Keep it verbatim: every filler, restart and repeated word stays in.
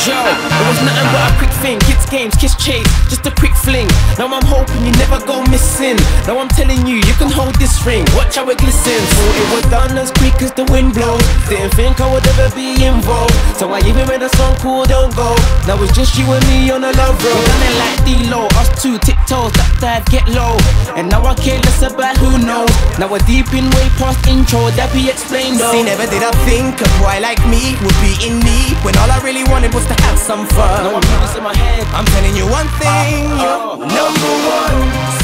Yo, it was nothing but a quick thing. Kids games, kiss chase, just a quick fling. Now I'm hoping you never go missing. Now I'm telling you, you can hold this ring. Watch how it glistens. Thought it was done as quick as the wind blows. Didn't think I would ever be involved, so I even made a song called Don't Go. Now it's just you and me on a love road. We done it like D-Lo, us two tiptoes, that dive, get low. And now I care less about who knows. Now we're deep in way past intro, that be explained though. See, never did I think a boy like me would be in need, when all I really wanted was to have some fun. Now I'm putting this in my head. I'm telling you one thing, uh, uh, number one